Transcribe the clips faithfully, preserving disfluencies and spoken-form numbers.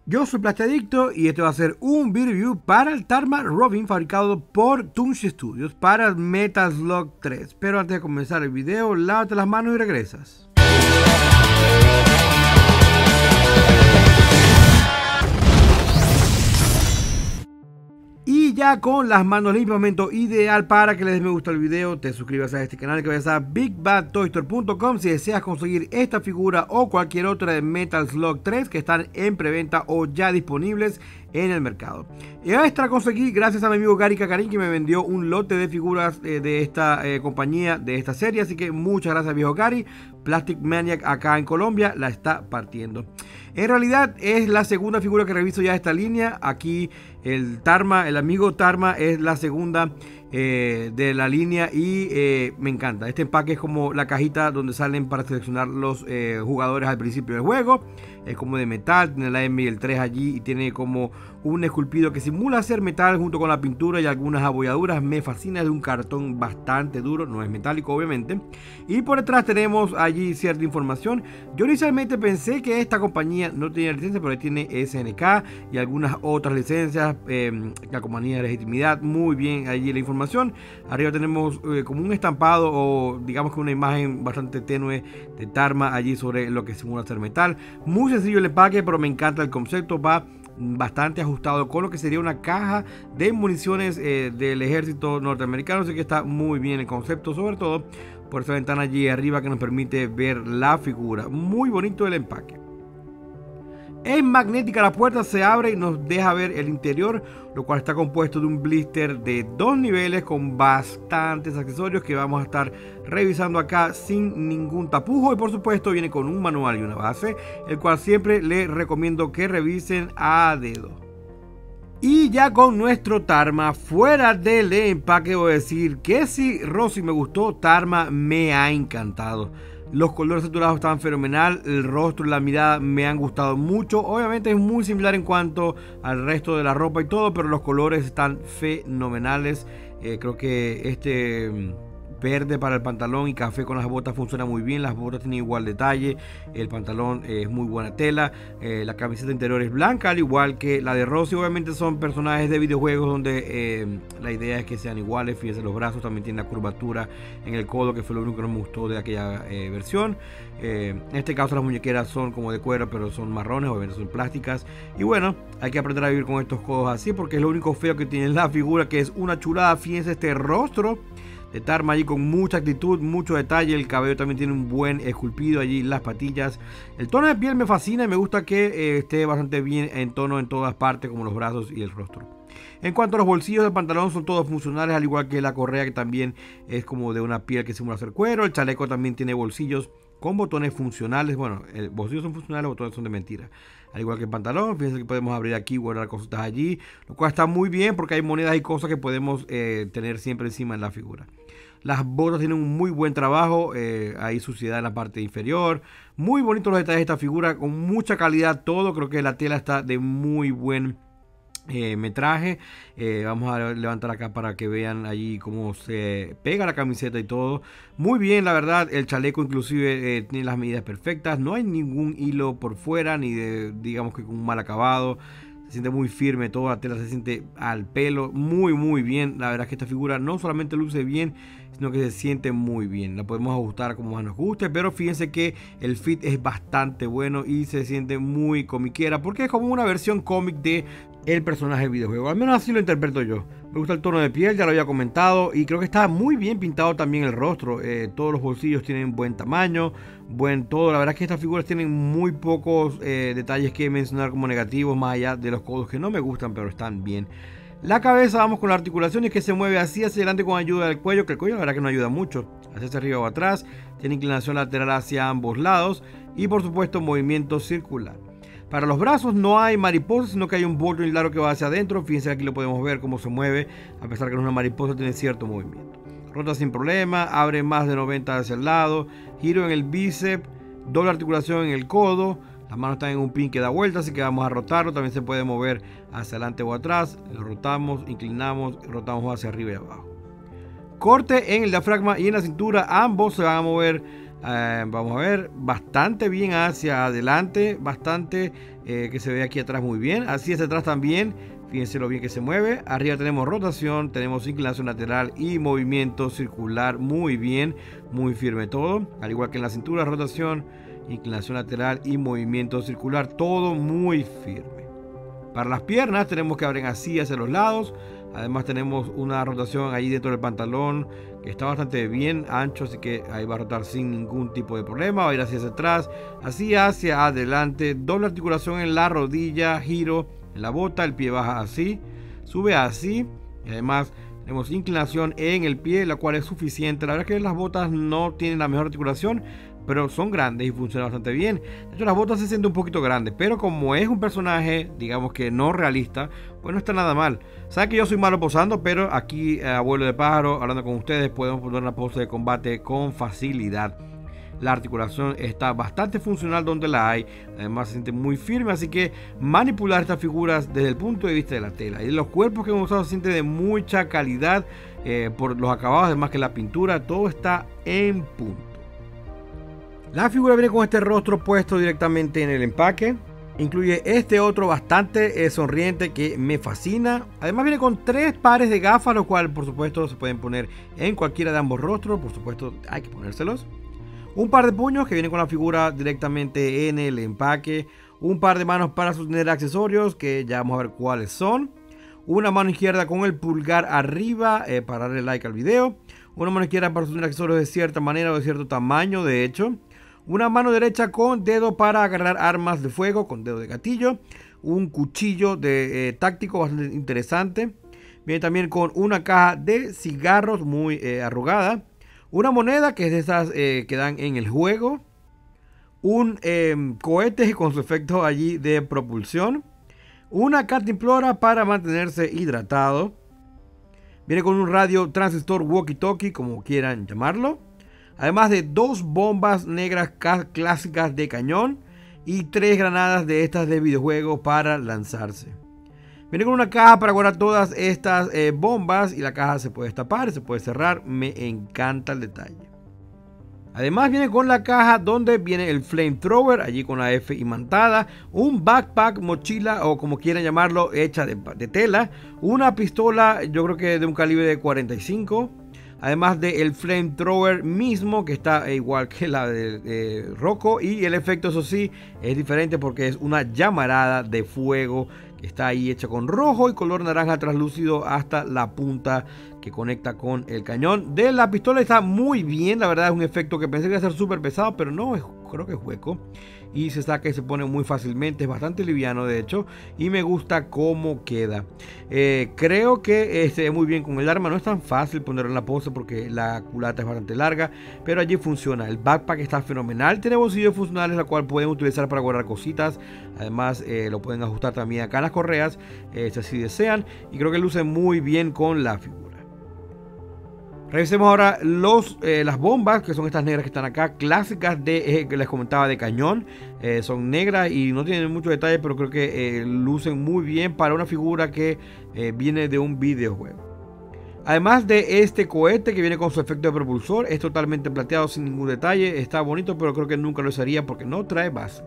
Yo soy Plastiadicto y este va a ser un video review para el Tarma Robin fabricado por Tunch Studios para Metal Slug tres. Pero antes de comenzar el video, lávate las manos y regresas. Y ya con las manos limpias, momento ideal para que le des me gusta al video, te suscribas a este canal, que vayas a big bad toy store punto com si deseas conseguir esta figura o cualquier otra de Metal Slug tres que están en preventa o ya disponibles en el mercado. Y esta conseguí gracias a mi amigo Gary Cacarín, que me vendió un lote de figuras eh, de esta eh, compañía, de esta serie, así que muchas gracias, viejo Gary. Plastic Maniac acá en Colombia la está partiendo. En realidad es la segunda figura que reviso ya de esta línea. Aquí el Tarma, el amigo Tarma, es la segunda eh, de la línea y eh, me encanta. Este empaque es como la cajita donde salen para seleccionar los eh, jugadores al principio del juego. Es como de metal, tiene la M y el tres allí y tiene como un esculpido que simula ser metal junto con la pintura y algunas abolladuras. Me fascina, es de un cartón bastante duro, no es metálico obviamente. Y por detrás tenemos allí cierta información. Yo inicialmente pensé que esta compañía no tenía licencia, pero ahí tiene S N K y algunas otras licencias, eh, la compañía de legitimidad, muy bien allí la información. Arriba tenemos eh, como un estampado o digamos que una imagen bastante tenue de Tarma allí sobre lo que simula ser metal. Muy sencillo el empaque, pero me encanta el concepto, va bastante ajustado con lo que sería una caja de municiones eh, del ejército norteamericano, así que está muy bien el concepto, sobre todo por esa ventana allí arriba que nos permite ver la figura. Muy bonito el empaque. Es magnética, la puerta se abre y nos deja ver el interior, lo cual está compuesto de un blister de dos niveles con bastantes accesorios que vamos a estar revisando acá sin ningún tapujo. Y por supuesto viene con un manual y una base, el cual siempre les recomiendo que revisen a dedo. Y ya con nuestro Tarma fuera del empaque, voy a decir que si Rosy me gustó, Tarma me ha encantado. Los colores saturados están fenomenal, el rostro y la mirada me han gustado mucho. Obviamente es muy similar en cuanto al resto de la ropa y todo, pero los colores están fenomenales. Eh, creo que este verde para el pantalón y café con las botas funciona muy bien. Las botas tienen igual detalle, el pantalón eh, es muy buena tela, eh, la camiseta interior es blanca al igual que la de Rosy. Obviamente son personajes de videojuegos donde eh, la idea es que sean iguales. Fíjense, los brazos también tienen la curvatura en el codo, que fue lo único que no me gustó de aquella eh, versión. Eh, en este caso las muñequeras son como de cuero, pero son marrones, obviamente son plásticas. Y bueno, hay que aprender a vivir con estos codos así, porque es lo único feo que tiene la figura, que es una chulada. Fíjense este rostro de Tarma allí con mucha actitud, mucho detalle. El cabello también tiene un buen esculpido allí, las patillas. El tono de piel me fascina y me gusta que eh, esté bastante bien en tono en todas partes, como los brazos y el rostro. En cuanto a los bolsillos del pantalón, son todos funcionales, al igual que la correa, que también es como de una piel que simula ser cuero. El chaleco también tiene bolsillos con botones funcionales. Bueno, los bolsillos son funcionales, los botones son de mentira. Al igual que el pantalón, fíjense que podemos abrir aquí y guardar cositas allí, lo cual está muy bien porque hay monedas y cosas que podemos eh, tener siempre encima en la figura. Las botas tienen un muy buen trabajo, eh, hay suciedad en la parte inferior. Muy bonitos los detalles de esta figura, con mucha calidad todo. Creo que la tela está de muy buen Eh, metraje. Eh, vamos a levantar acá para que vean allí cómo se pega la camiseta y todo. Muy bien, la verdad. El chaleco inclusive eh, tiene las medidas perfectas. No hay ningún hilo por fuera, ni de, digamos que con un mal acabado. Se siente muy firme, toda la tela se siente al pelo. Muy muy bien. La verdad es que esta figura no solamente luce bien, sino que se siente muy bien. La podemos ajustar como más nos guste, pero fíjense que el fit es bastante bueno y se siente muy comiquera, porque es como una versión cómic de el personaje del videojuego. Al menos así lo interpreto yo. Me gusta el tono de piel, ya lo había comentado, y creo que está muy bien pintado también el rostro. Eh, todos los bolsillos tienen buen tamaño, buen todo. La verdad es que estas figuras tienen muy pocos eh, detalles que mencionar como negativos, más allá de los codos que no me gustan, pero están bien. La cabeza, vamos con las articulaciones, que se mueve así hacia adelante con ayuda del cuello, que el cuello la verdad que no ayuda mucho, hacia arriba o atrás. Tiene inclinación lateral hacia ambos lados y por supuesto movimiento circular. Para los brazos no hay mariposa, sino que hay un borde largo que va hacia adentro. Fíjense, aquí lo podemos ver cómo se mueve, a pesar que no es una mariposa, tiene cierto movimiento. Rota sin problema, abre más de noventa hacia el lado, giro en el bíceps, doble articulación en el codo. Las manos están en un pin que da vuelta, así que vamos a rotarlo. También se puede mover hacia adelante o atrás. Lo rotamos, inclinamos, rotamos hacia arriba y abajo. Corte en el diafragma y en la cintura, ambos se van a mover Eh, vamos a ver, bastante bien hacia adelante, bastante eh, que se ve aquí atrás muy bien. Así hacia atrás también, fíjense lo bien que se mueve. Arriba tenemos rotación, tenemos inclinación lateral y movimiento circular, muy bien, muy firme todo. Al igual que en la cintura, rotación, inclinación lateral y movimiento circular, todo muy firme. Para las piernas tenemos que abrir así hacia los lados. Además tenemos una rotación ahí dentro del pantalón que está bastante bien ancho, así que ahí va a rotar sin ningún tipo de problema. Va a ir hacia atrás, así hacia adelante, doble articulación en la rodilla, giro en la bota, el pie baja así, sube así, y además tenemos inclinación en el pie, la cual es suficiente. La verdad es que las botas no tienen la mejor articulación, pero son grandes y funcionan bastante bien. De hecho, las botas se sienten un poquito grandes, pero como es un personaje, digamos que no realista, pues no está nada mal. Saben que yo soy malo posando, pero aquí, eh, abuelo de pájaro, hablando con ustedes, podemos poner una pose de combate con facilidad. La articulación está bastante funcional donde la hay, además se siente muy firme, así que manipular estas figuras desde el punto de vista de la tela y de los cuerpos que hemos usado se siente de mucha calidad eh, por los acabados, además que la pintura, todo está en punto. La figura viene con este rostro puesto directamente en el empaque. Incluye este otro bastante eh, sonriente que me fascina. Además viene con tres pares de gafas, lo cual por supuesto se pueden poner en cualquiera de ambos rostros. Por supuesto hay que ponérselos. Un par de puños que vienen con la figura directamente en el empaque. Un par de manos para sostener accesorios que ya vamos a ver cuáles son. Una mano izquierda con el pulgar arriba eh, para darle like al video. Una mano izquierda para sostener accesorios de cierta manera o de cierto tamaño, de hecho. Una mano derecha con dedo para agarrar armas de fuego, con dedo de gatillo. Un cuchillo de eh, táctico bastante interesante. Viene también con una caja de cigarros muy eh, arrugada. Una moneda que es de esas eh, que dan en el juego. Un eh, cohete con su efecto allí de propulsión. Una cantimplora para mantenerse hidratado. Viene con un radio transistor walkie-talkie, como quieran llamarlo. Además de dos bombas negras clásicas de cañón y tres granadas de estas de videojuego para lanzarse. Viene con una caja para guardar todas estas eh, bombas y la caja se puede destapar, se puede cerrar. Me encanta el detalle. Además viene con la caja donde viene el flamethrower, allí con la F imantada, un backpack, mochila o como quieran llamarlo, hecha de, de tela, una pistola, yo creo que de un calibre de cuarenta y cinco. Además del flamethrower mismo, que está igual que la de eh, Rocco. Y el efecto, eso sí, es diferente porque es una llamarada de fuego que está ahí hecha con rojo y color naranja translúcido hasta la punta que conecta con el cañón de la pistola. Está muy bien, la verdad es un efecto que pensé que iba a ser súper pesado, pero no, es, creo que es hueco. Y se saca y se pone muy fácilmente, es bastante liviano de hecho. Y me gusta cómo queda. Eh, creo que eh, se ve muy bien con el arma. No es tan fácil ponerlo en la pose porque la culata es bastante larga, pero allí funciona. El backpack está fenomenal. Tiene bolsillos funcionales, la cual pueden utilizar para guardar cositas. Además eh, lo pueden ajustar también acá en las correas, eh, si así desean. Y creo que luce muy bien con la figura. Revisemos ahora los, eh, las bombas, que son estas negras que están acá, clásicas de, eh, que les comentaba, de cañón. Eh, son negras y no tienen mucho detalle, pero creo que eh, lucen muy bien para una figura que eh, viene de un videojuego. Además de este cohete que viene con su efecto de propulsor, es totalmente plateado sin ningún detalle. Está bonito, pero creo que nunca lo usaría porque no trae base.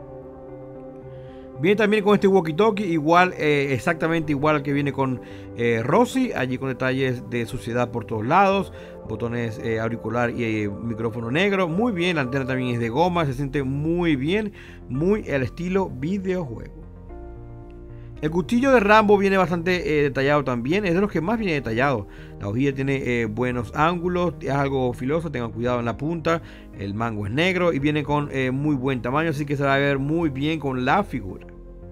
Viene también con este walkie-talkie, igual, eh, exactamente igual al que viene con eh, Rossi, allí con detalles de suciedad por todos lados, botones eh, auricular y eh, micrófono negro, muy bien, la antena también es de goma, se siente muy bien, muy al estilo videojuego. El cuchillo de Rambo viene bastante eh, detallado también, es de los que más viene detallado. La hojilla tiene eh, buenos ángulos, es algo filoso, tengan cuidado en la punta. El mango es negro y viene con eh, muy buen tamaño, así que se va a ver muy bien con la figura.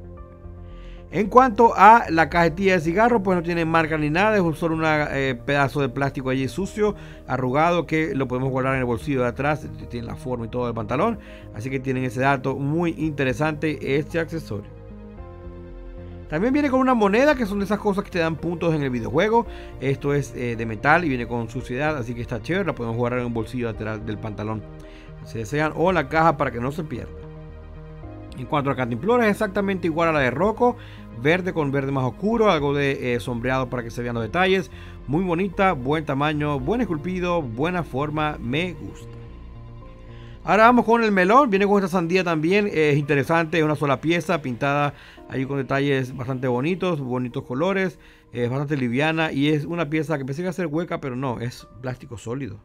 En cuanto a la cajetilla de cigarro, pues no tiene marca ni nada, es solo un eh, pedazo de plástico allí sucio, arrugado, que lo podemos guardar en el bolsillo de atrás, tiene la forma y todo del pantalón, así que tienen ese dato muy interesante este accesorio. También viene con una moneda, que son de esas cosas que te dan puntos en el videojuego. Esto es eh, de metal y viene con suciedad, así que está chévere, la podemos guardar en un bolsillo lateral del pantalón si desean, o en la caja para que no se pierda. En cuanto a cantimplora, es exactamente igual a la de Rocco, verde con verde más oscuro, algo de eh, sombreado para que se vean los detalles. Muy bonita, buen tamaño, buen esculpido, buena forma, me gusta. Ahora vamos con el melón. Viene con esta sandía también. Es interesante, es una sola pieza pintada ahí con detalles bastante bonitos, bonitos colores. Es bastante liviana y es una pieza que pensé que iba a ser hueca, pero no, es plástico sólido.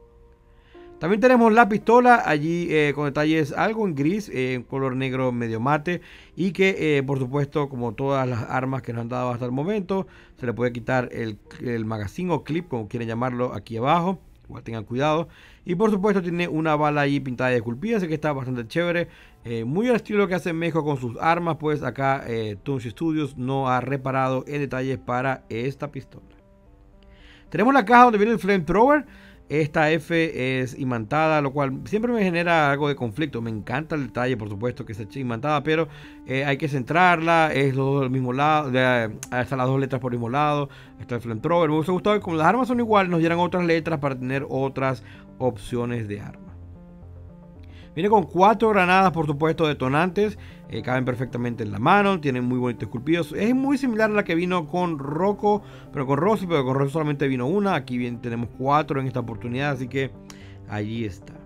También tenemos la pistola allí eh, con detalles algo en gris, eh, en color negro medio mate. Y que eh, por supuesto, como todas las armas que nos han dado hasta el momento, se le puede quitar el, el magazine o clip, como quieren llamarlo, aquí abajo. Igual tengan cuidado. Y por supuesto tiene una bala ahí pintada y esculpida, así que está bastante chévere. Eh, muy al estilo que hace México con sus armas, pues acá eh, Tunchi Studios no ha reparado en detalles para esta pistola. Tenemos la caja donde viene el flamethrower. Esta F es imantada, lo cual siempre me genera algo de conflicto. Me encanta el detalle, por supuesto, que es imantada, pero eh, hay que centrarla. Es los dos del mismo lado, de, están las dos letras por el mismo lado. Está el flamethrower. Me hubiese gustado que como las armas son iguales, nos dieran otras letras para tener otras opciones de arma. Viene con cuatro granadas, por supuesto, detonantes. Eh, caben perfectamente en la mano. Tienen muy bonitos esculpidos. Es muy similar a la que vino con Rocco, pero con Rossi, pero con Rossi solamente vino una. Aquí bien tenemos cuatro en esta oportunidad, así que allí está.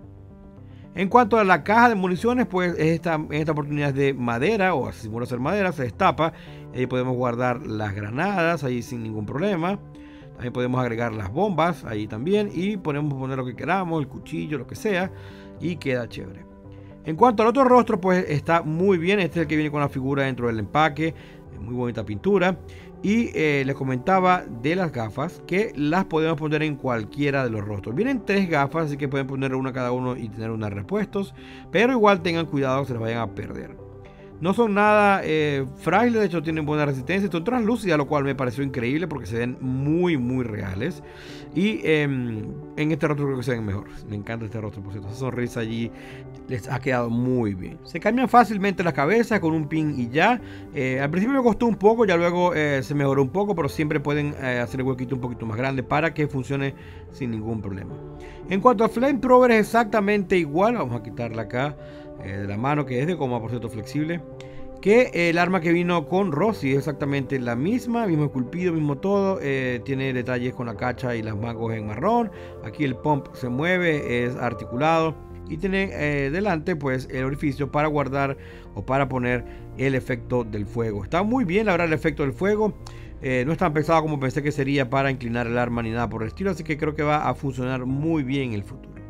En cuanto a la caja de municiones, pues esta, en esta oportunidad es de madera, o así simula ser madera, se destapa. Ahí podemos guardar las granadas, ahí sin ningún problema. También podemos agregar las bombas, ahí también. Y podemos poner lo que queramos, el cuchillo, lo que sea. Y queda chévere. En cuanto al otro rostro, pues está muy bien. Este es el que viene con la figura dentro del empaque. Muy bonita pintura. Y eh, les comentaba de las gafas, que las podemos poner en cualquiera de los rostros. Vienen tres gafas, así que pueden poner una cada uno y tener unos repuestos. Pero igual tengan cuidado que se las vayan a perder. No son nada eh, frágiles, de hecho tienen buena resistencia. Son translúcidas, lo cual me pareció increíble porque se ven muy muy reales. Y eh, en este rostro creo que se ven mejor. Me encanta este rostro, por cierto. Esa sonrisa allí les ha quedado muy bien. Se cambian fácilmente las cabezas con un pin y ya. Eh, al principio me costó un poco, ya luego eh, se mejoró un poco, pero siempre pueden eh, hacer el huequito un poquito más grande para que funcione sin ningún problema. En cuanto a flamethrower, es exactamente igual. Vamos a quitarla acá eh, de la mano, que es de goma, por cierto, flexible, que el arma que vino con Rossi. Es exactamente la misma, mismo esculpido, mismo todo. Eh, tiene detalles con la cacha y las mangos en marrón. Aquí el pump se mueve, es articulado. Y tiene eh, delante pues el orificio para guardar o para poner el efecto del fuego. Está muy bien, la verdad, el efecto del fuego. Eh, no es tan pesado como pensé que sería para inclinar el arma ni nada por el estilo. Así que creo que va a funcionar muy bien en el futuro.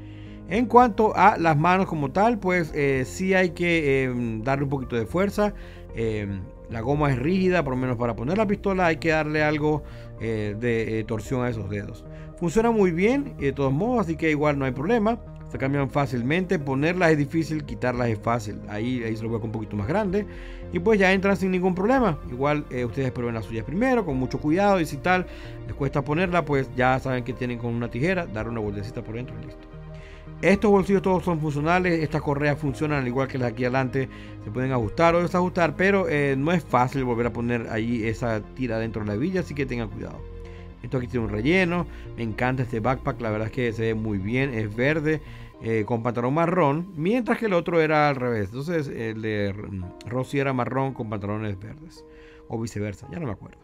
En cuanto a las manos como tal, pues eh, sí hay que eh, darle un poquito de fuerza. Eh, la goma es rígida, por lo menos para poner la pistola hay que darle algo eh, de eh, torsión a esos dedos. Funciona muy bien de todos modos, así que igual no hay problema. Se cambian fácilmente. Ponerlas es difícil, quitarlas es fácil. Ahí, ahí se lo voy a un poquito más grande. Y pues ya entran sin ningún problema. Igual eh, ustedes prueben las suyas primero, con mucho cuidado. Y si tal les cuesta ponerla, pues ya saben que tienen con una tijera darle una vueltecita por dentro y listo. Estos bolsillos todos son funcionales. Estas correas funcionan al igual que las de aquí adelante. Se pueden ajustar o desajustar, pero eh, no es fácil volver a poner ahí esa tira dentro de la hebilla, así que tengan cuidado. Esto aquí tiene un relleno. Me encanta este backpack, la verdad es que se ve muy bien. Es verde eh, con pantalón marrón, mientras que el otro era al revés. Entonces el de Rossi era marrón con pantalones verdes, o viceversa, ya no me acuerdo.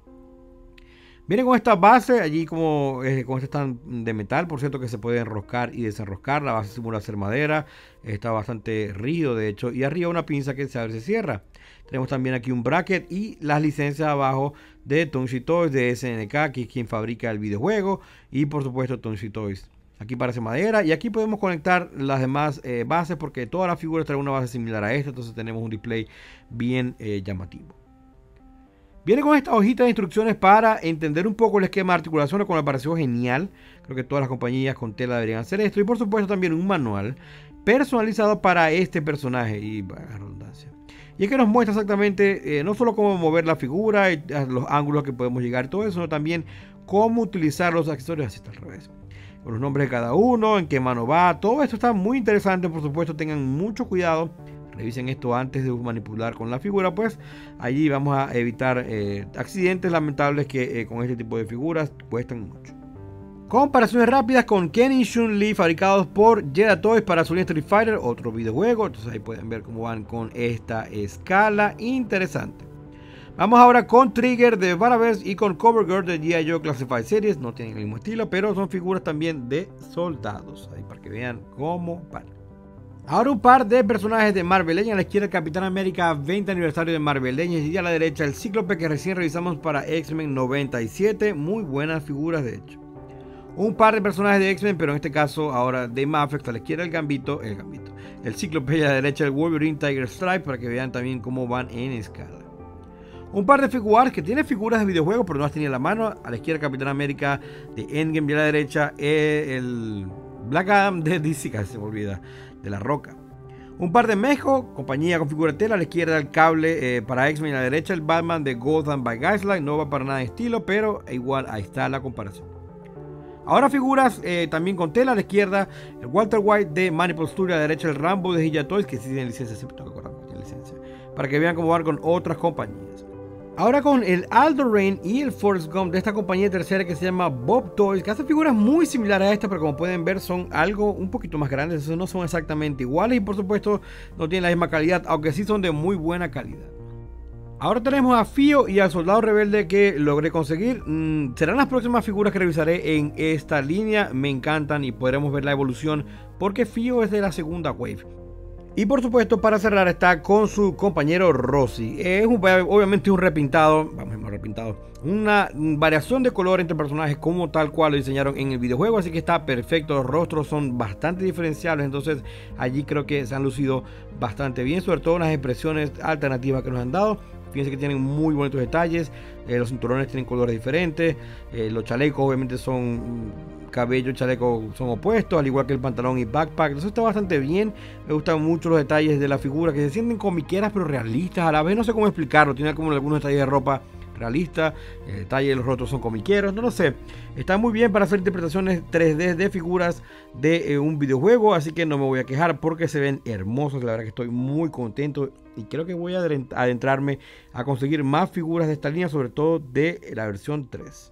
Viene con esta base, allí como eh, con este stand de metal, por cierto, que se puede enroscar y desenroscar. La base simula ser madera, está bastante rígido de hecho, y arriba una pinza que se abre y se cierra. Tenemos también aquí un bracket y las licencias abajo de Tunchi Toys, de S N K, que es quien fabrica el videojuego, y por supuesto Tunchi Toys. Aquí parece madera, y aquí podemos conectar las demás eh, bases, porque todas las figuras traen una base similar a esta, entonces tenemos un display bien eh, llamativo. Viene con esta hojita de instrucciones para entender un poco el esquema de articulación, lo cual me pareció genial. Creo que todas las compañías con tela deberían hacer esto. Y por supuesto también un manual personalizado para este personaje. Y bueno, redundancia. Y es que nos muestra exactamente eh, no solo cómo mover la figura, y los ángulos que podemos llegar y todo eso, sino también cómo utilizar los accesorios. Así está al revés. Con los nombres de cada uno, en qué mano va. Todo esto está muy interesante. Por supuesto, tengan mucho cuidado. Revisen esto antes de manipular con la figura, pues allí vamos a evitar eh, accidentes lamentables que eh, con este tipo de figuras cuestan mucho. Comparaciones rápidas con Ken y Chun-Li, fabricados por Jedi Toys para su línea Street Fighter, otro videojuego. Entonces ahí pueden ver cómo van con esta escala interesante. Vamos ahora con Trigger de Baraverse y con Covergirl de G I Joe Classified Series. No tienen el mismo estilo, pero son figuras también de soldados. Ahí para que vean cómo van. Ahora un par de personajes de Marvel Legends. A la izquierda el Capitán América veinte aniversario de Marvel Legends y a la derecha el Cíclope que recién revisamos para X-Men noventa y siete. Muy buenas figuras de hecho. Un par de personajes de X-Men, pero en este caso ahora de Mafex. A la izquierda el Gambito, el Gambito, el Cíclope y a la derecha el Wolverine Tiger Stripe para que vean también cómo van en escala. Un par de figuras que tiene figuras de videojuegos pero no las tenía en la mano. A la izquierda Capitán América de Endgame y a la derecha el Black Adam de D C, casi se me olvida, de La Roca. Un par de Mejo, compañía con figura de tela. A la izquierda el cable eh, para X-Men y a la derecha el Batman de Gotham by Gaslight. No va para nada de estilo, pero igual ahí está la comparación. Ahora figuras eh, también con tela. A la izquierda el Walter White de Manipul Studio. A la derecha el Rambo de Hilla Toys, que sí tiene licencia, se me toca acordar que tiene licencia, para que vean cómo van con otras compañías. Ahora con el Aldo Rain y el Forrest Gump de esta compañía tercera que se llama Bob Toys, que hace figuras muy similares a esta, pero como pueden ver son algo un poquito más grandes, esos no son exactamente iguales y por supuesto no tienen la misma calidad, aunque sí son de muy buena calidad. Ahora tenemos a Fio y al Soldado Rebelde que logré conseguir. Mm, serán las próximas figuras que revisaré en esta línea, me encantan y podremos ver la evolución porque Fio es de la segunda wave. Y por supuesto, para cerrar, está con su compañero Rossi. Es un, obviamente un repintado, vamos a repintado, una variación de color entre personajes como tal cual lo diseñaron en el videojuego, así que está perfecto. Los rostros son bastante diferenciables, entonces allí creo que se han lucido bastante bien, sobre todo las expresiones alternativas que nos han dado. Fíjense que tienen muy bonitos detalles, eh, los cinturones tienen colores diferentes, eh, los chalecos obviamente son cabello y chaleco son opuestos, al igual que el pantalón y backpack. Entonces está bastante bien, me gustan mucho los detalles de la figura que se sienten comiqueras pero realistas a la vez, no sé cómo explicarlo, tiene como algunos detalles de ropa realista, el detalle de los rostros son comiqueros, no lo sé, está muy bien para hacer interpretaciones tres D de figuras de eh, un videojuego, así que no me voy a quejar porque se ven hermosos, la verdad que estoy muy contento y creo que voy a adentrarme a conseguir más figuras de esta línea, sobre todo de la versión tres.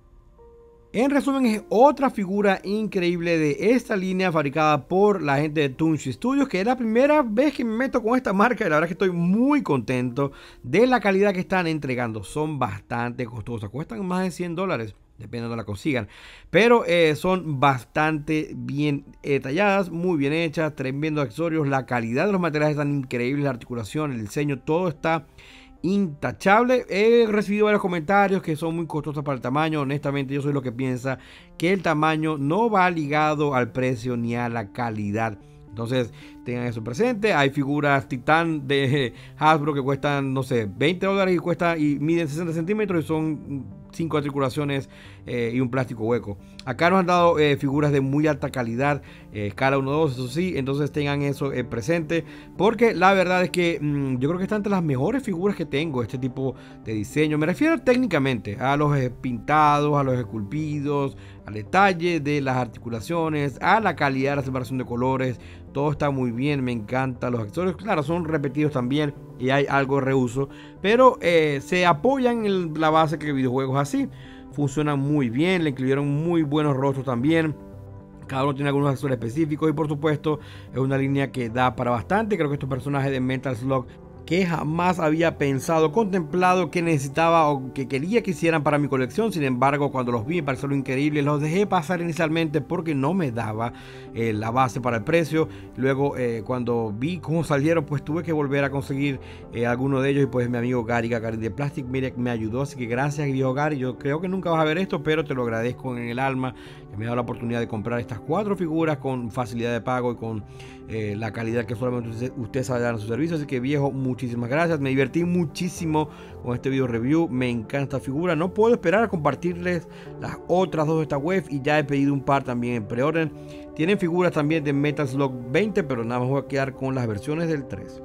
En resumen, es otra figura increíble de esta línea fabricada por la gente de Toonshi Studios, que es la primera vez que me meto con esta marca y la verdad que estoy muy contento de la calidad que están entregando. Son bastante costosas, cuestan más de cien dólares, depende de donde la consigan, pero eh, son bastante bien detalladas, muy bien hechas, tremendo accesorios, la calidad de los materiales están increíbles, la articulación, el diseño, todo está intachable. He recibido varios comentarios que son muy costosas para el tamaño. Honestamente yo soy lo que piensa que el tamaño no va ligado al precio ni a la calidad, entonces tengan eso presente. Hay figuras Titán de Hasbro que cuestan, no sé, veinte dólares y cuesta y miden sesenta centímetros y son cinco articulaciones eh, y un plástico hueco. Acá nos han dado eh, figuras de muy alta calidad, eh, escala uno dos, eso sí, entonces tengan eso eh, presente, porque la verdad es que mmm, yo creo que están entre las mejores figuras que tengo, este tipo de diseño. Me refiero técnicamente a los eh, pintados, a los esculpidos, al detalle de las articulaciones, a la calidad de la separación de colores. Todo está muy bien, me encantan los accesorios. Claro, son repetidos también y hay algo de reuso, pero eh, se apoyan en la base que el videojuego es así. Funcionan muy bien, le incluyeron muy buenos rostros también. Cada uno tiene algunos accesorios específicos y por supuesto es una línea que da para bastante. Creo que estos personajes de Metal Slug que jamás había pensado, contemplado que necesitaba o que quería que hicieran para mi colección. Sin embargo, cuando los vi me pareció increíble, los dejé pasar inicialmente porque no me daba eh, la base para el precio. Luego eh, cuando vi cómo salieron, pues tuve que volver a conseguir eh, alguno de ellos y pues mi amigo Gary Gary de Plastic mire, me ayudó, así que gracias viejo Gary. Yo creo que nunca vas a ver esto, pero te lo agradezco en el alma, que me ha dado la oportunidad de comprar estas cuatro figuras con facilidad de pago y con eh, la calidad que solamente usted, usted sabe dar en su servicio. Así que viejo, muchísimas gracias, me divertí muchísimo con este video review, me encanta esta figura, no puedo esperar a compartirles las otras dos de esta web y ya he pedido un par también en preorden. Tienen figuras también de Metal Slug veinte, pero nada más voy a quedar con las versiones del tres.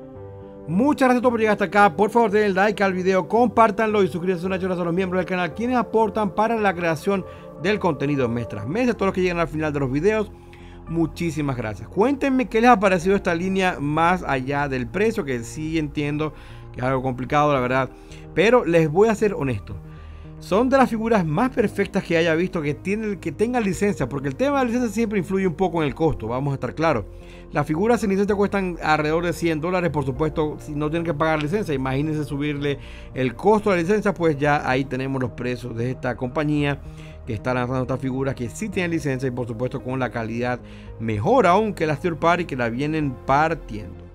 Muchas gracias a todos por llegar hasta acá. Por favor denle like al video, compártanlo y suscríbanse a los miembros del canal quienes aportan para la creación del contenido mes tras mes. A todos los que llegan al final de los videos, muchísimas gracias. Cuéntenme qué les ha parecido esta línea más allá del precio, que sí entiendo que es algo complicado la verdad, pero les voy a ser honesto. Son de las figuras más perfectas que haya visto que, tienen, que tengan licencia, porque el tema de la licencia siempre influye un poco en el costo, vamos a estar claros. Las figuras sin licencia cuestan alrededor de cien dólares, por supuesto, si no tienen que pagar licencia, imagínense subirle el costo de la licencia, pues ya ahí tenemos los precios de esta compañía que está lanzando estas figuras que sí tienen licencia y por supuesto con la calidad mejor aún que las third party que la vienen partiendo.